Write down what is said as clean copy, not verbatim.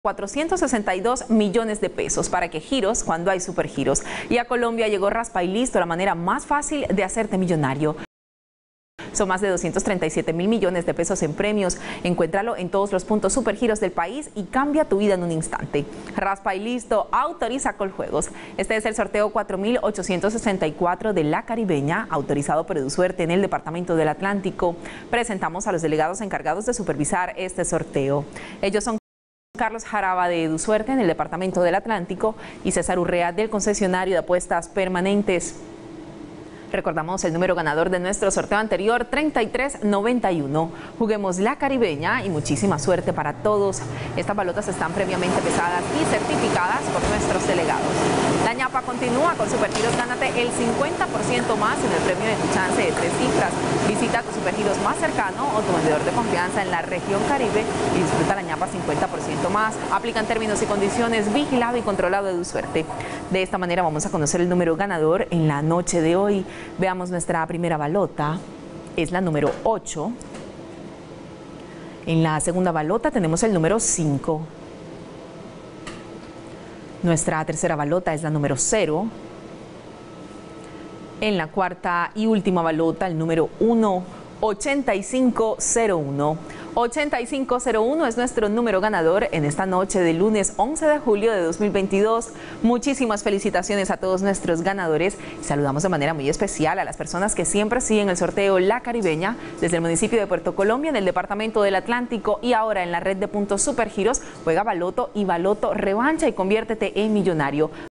462 millones de pesos para que giros cuando hay supergiros. Y a Colombia llegó Raspa y Listo, la manera más fácil de hacerte millonario. Son más de 237 mil millones de pesos en premios. Encuéntralo en todos los puntos supergiros del país y cambia tu vida en un instante. Raspa y Listo autoriza Coljuegos. Este es el sorteo 4864 de La Caribeña, autorizado por EduSuerte en el Departamento del Atlántico. Presentamos a los delegados encargados de supervisar este sorteo. Ellos son Carlos Jaraba de EduSuerte en el Departamento del Atlántico y César Urrea del concesionario de apuestas permanentes. Recordamos el número ganador de nuestro sorteo anterior, 3391. Juguemos La Caribeña y muchísima suerte para todos. Estas balotas están previamente pesadas y certificadas por nuestros delegados. La ñapa continúa con Supergiros. Gánate el 50% más en el premio de tu chance de 3 cifras. Visita tu Supergiros más cercano o tu vendedor de confianza en la región Caribe y disfruta la ñapa 50% más. Aplican términos y condiciones, vigilado y controlado de EduSuerte. De esta manera vamos a conocer el número ganador en la noche de hoy. Veamos nuestra primera balota, es la número 8. En la segunda balota tenemos el número 5. Nuestra tercera balota es la número 0. En la cuarta y última balota, el número 1, 8501. 8501 es nuestro número ganador en esta noche de lunes 11 de julio de 2022. Muchísimas felicitaciones a todos nuestros ganadores. Saludamos de manera muy especial a las personas que siempre siguen el sorteo La Caribeña desde el municipio de Puerto Colombia, en el Departamento del Atlántico y ahora en la red de puntos Supergiros. Juega Baloto y Baloto Revancha y conviértete en millonario.